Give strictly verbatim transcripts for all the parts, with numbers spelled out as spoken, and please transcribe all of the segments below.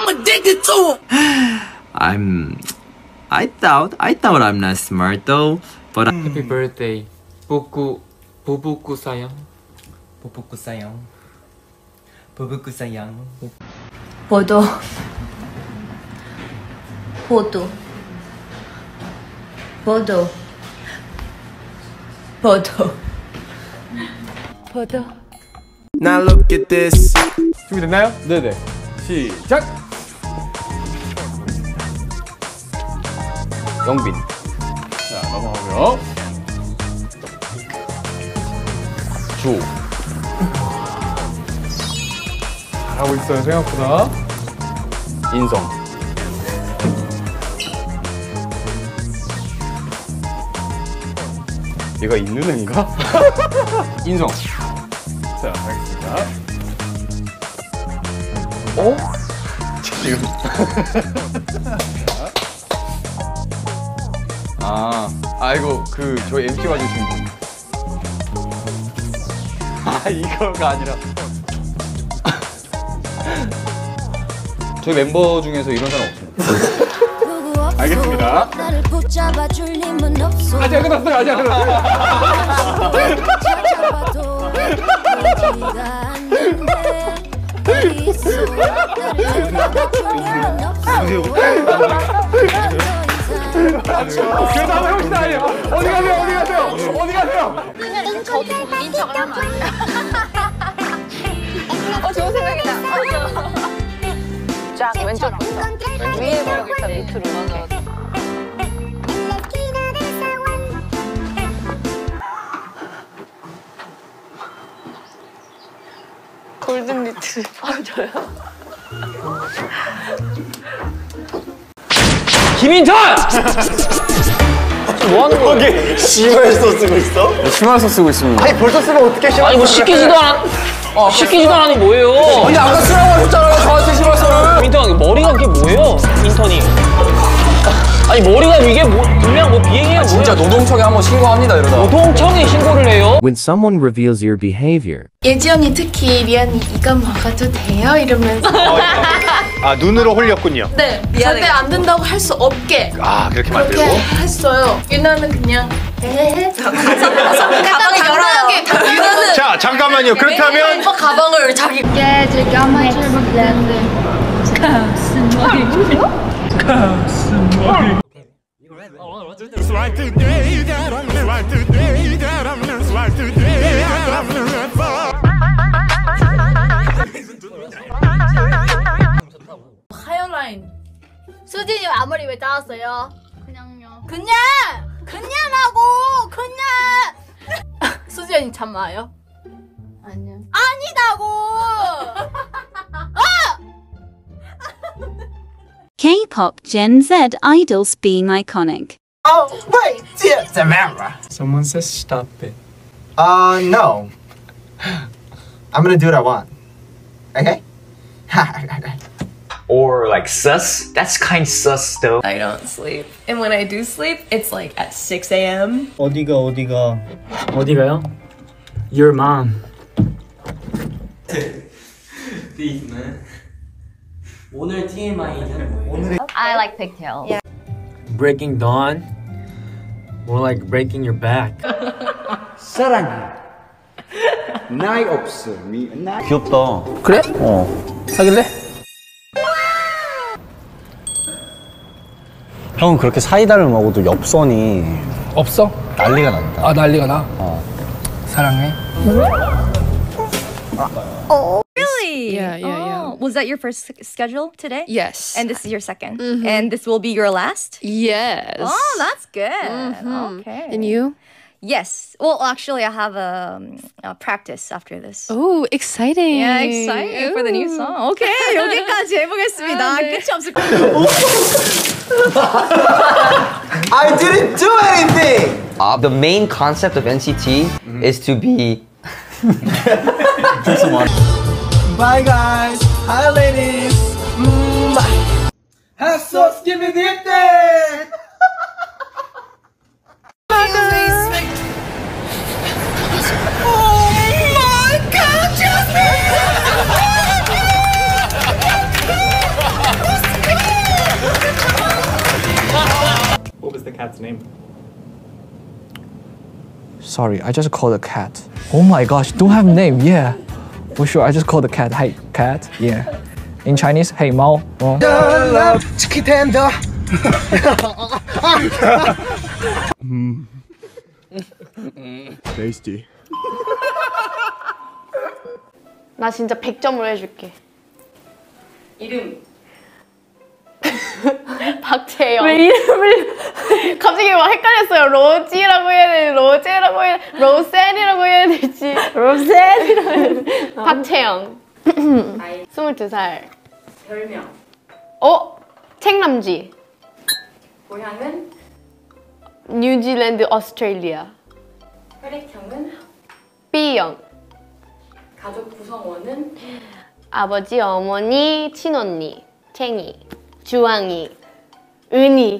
I'm addicted to him. I'm. I thought. I thought I'm not smart though. But. Mm. Happy birthday, 부부 부부구 사양. 부부구 사양. 부부구 사양. 보도. 보도. 보도. 보도. 보도. Now look at this. 준비됐나요? 네네. 시작. 영빈. 자 넘어가고요. 주. 잘하고 있어요 생각보다. 인성. 얘가 있는 애인가? 인성. 자, 알겠습니다. 어? 지금. 아, 아이고, 그, 저희 엠씨 와주신 분. 아, 이거가 아니라. 저희 멤버 중에서 이런 사람 없습니다. 알겠습니다. 아직 안 끝났어요, 아직 안 끝났어요. 그래도 한번 해봅시다, 아니에요. 어디 가세요, 어디 가세요, 어디 가세요? 그냥 저도 웃긴 척을 하면 안 돼요? 어, 좋은 생각이다. 쫙 왼쪽 위에 보고 일단 밑으로 맞아. 골든 리트. 아 저요? 김인턴! 뭐 하는 거야? 거기 심할서 쓰고 있어? 심할서 쓰고 있습니다. 아니 벌써 쓰면 어떻게 심할서? 아니 뭐 시키지도 않. 어, 시키지도 않았니 뭐예요? 아니 아까 쓰라고 하셨잖아요 저한테 심할서를. 인턴 머리가 그게 뭐예요? 인턴이. 아니 머리가 이게 뭐 그냥 뭐 비행이야. 아, 진짜 노동청에 한번 신고합니다 이러다. 노동청에 신고를 해요? When someone reveals your behavior. 예지 언니 특히 리안이 이거 먹어도 돼요? 이러면서 아 눈으로 홀렸군요. 네 절대 안 된다고 할 수 없게 아 그렇게 만들고? 그렇게 했어요. 유나는 그냥 에헤헤 가방을 열어요. 유나는 자 잠깐만요. 그렇다면 오빠 가방을 자기 Yeah, I got my turbo blender. 하이라인. 수진이 앞머리 왜 잘랐어요? 그냥요. 그냥! 그냥하고! 그냥! 수지 언니 잠 와요? 아니요. 아니다고! K-pop Gen Z idols being iconic. Oh wait, dear Samara. Someone says stop it. Uh no. I'm gonna do what I want. Okay? Or like sus. That's kind of sus though. I don't sleep. And when I do sleep, it's like at six A M 어디가 어디가 어디가요? Your mom. Please man. 오늘 티엠아이는 오늘의 I like pigtails. Yeah. Breaking dawn. More like breaking your back. 사랑해. 나이 없어. 미 나이. 귀엽다. 그래? 어. 사귈래? 형은 그렇게 사이다를 먹어도 엽선이 없어? 난리가 난다. 아 난리가 나? 어. 사랑해. Oh, really? Yeah, yeah, yeah. Oh, was that your first schedule today? Yes. And this is your second? Mm-hmm. And this will be your last? Yes. Oh, that's good. Mm-hmm. Okay. And you? Yes. Well, actually, I have a, a practice after this. Oh, exciting. Yeah, exciting for the new song. Okay, 여기까지 해보겠습니다. 아, 네. 끝이 없을 것 같아요. I didn't do anything! Uh, the main concept of N C T mm-hmm. is to be... Bye guys! Hi ladies! Mm, bye! Have sauce, give me the day! Oh my god, Jasmine! the cat's name? Sorry, I just called the cat. Oh my gosh, don't have name. Yeah, for sure. I just called the cat. Hey, cat. Yeah. In Chinese, hey, 猫. Oh. love chicken tender. Mm. Tasty. 나 진짜 백 점으로 해줄게. 이름. 박채영. 왜 이름을 갑자기 막 헷갈렸어요. 로지라고 해야 돼, 로제라고 해야 돼, 로센이라고 해야 될지. 로센이라고 해야 돼. 박채영. 스물두 살. 별명. 어? 책남지. 고향은? 뉴질랜드, 오스트레일리아. 혈액형은? B형. 가족 구성원은? 아버지, 어머니, 친언니, 챙이, 주황이, 은희.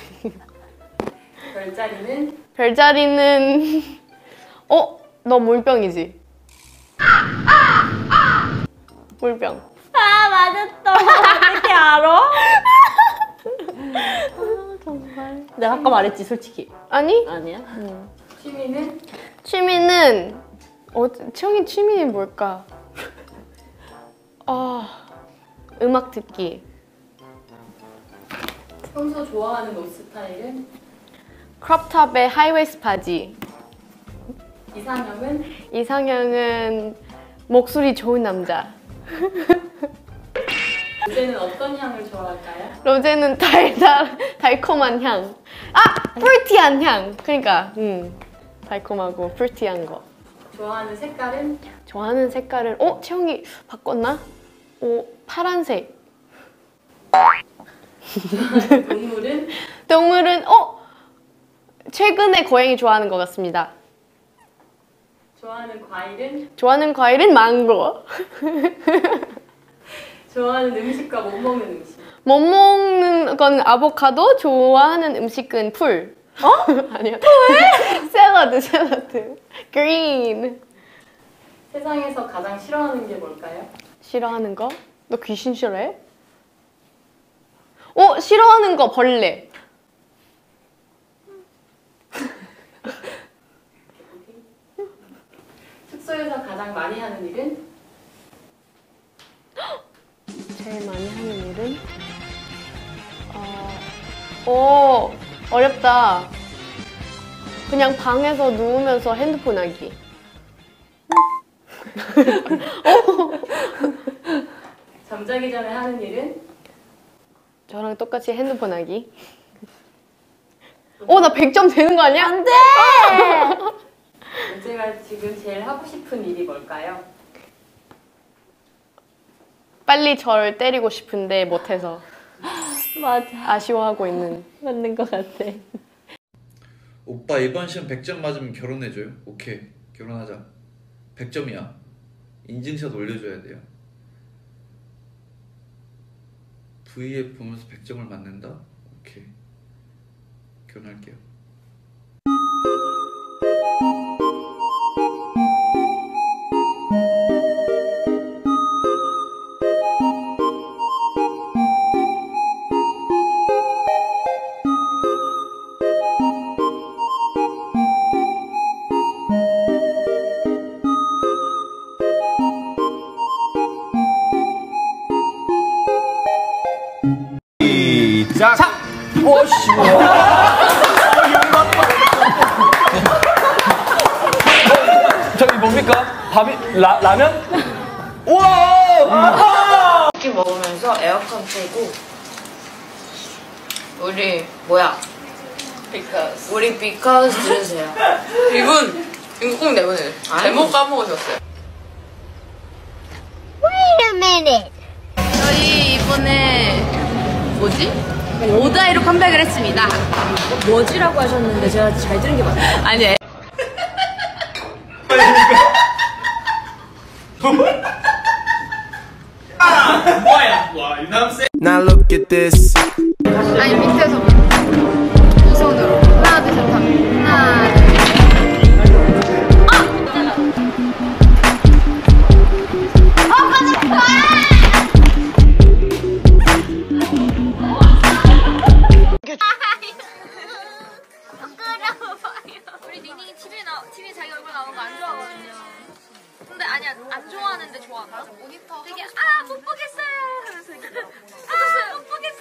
별자리는? 별자리는 어? 너 물병이지? 물병. 아 맞았다. 어떻게 알아? 아, 정말. 내가 아까 말했지 솔직히. 아니? 아니야? 응. 취미는? 취미는 어, 채영이 취미는 뭘까? 아, 음악 듣기. 평소 좋아하는 옷 스타일은? 크롭탑에 하이웨이스트 바지. 이상형은? 이상형은 목소리 좋은 남자. 로제는 어떤 향을 좋아할까요? 로제는 달달, 달콤한 향. 아! 프루티한 향. 그러니까 음, 달콤하고 프루티한 거. 좋아하는 색깔은? 좋아하는 색깔은 어? 채영이 바꿨나? 오, 파란색. 동물은? 동물은 어? 최근에 고양이 좋아하는 것 같습니다. 좋아하는 과일은? 좋아하는 과일은 망고. 좋아하는 음식과 못 먹는 음식? 못 먹는 건 아보카도, 좋아하는 음식은 풀. 어? 아니야. 왜? 샐러드, 샐러드. 그린. 세상에서 가장 싫어하는 게 뭘까요? 싫어하는 거? 너 귀신 싫어해? 어? 싫어하는 거 벌레. 숙소에서 가장 많이 하는 일은? 제일 많이 하는 일은? 어... 오, 어렵다. 그냥 방에서 누우면서 핸드폰 하기. 잠자기 전에 하는 일은? 저랑 똑같이 핸드폰 하기. 어, 나 백 점 되는 거 아니야? 안 돼! 로제가 지금 제일 하고 싶은 일이 뭘까요? 빨리 저를 때리고 싶은데 못해서. 맞아. 아쉬워하고 있는. 맞는 것 같아. 오빠 이번 시험 백 점 맞으면 결혼해줘요? 오케이, 결혼하자. 백 점이야. 인증샷 올려줘야 돼요. 브이에프 보면서 백 점을 맞는다? 오케이, 결혼할게요. 시작! 오씨! 저기 뭡니까? 밥이 라, 라면? 우와! 치킨 먹으면서 에어컨 틀고 우리 뭐야? Because 우리 because 들으세요. 이분 이거 꼭 내보내. 제목 까먹으셨어요. Wait a minute. 저희 이번에 뭐지? 오다이로 컴백을 했습니다. 뭐지라고 하셨는데 제가 잘 들은 게 맞나요? 아니. Now look at this. 아니 밑에서 두 손으로 하나 둘 셋 하면 하나 둘 나오는 거 안 좋아하거든요. 근데 아니야, 안 좋아하는데 좋아한다. 모니터 되게 아 못 보겠어요 하면서 이렇게 아 못 보겠어요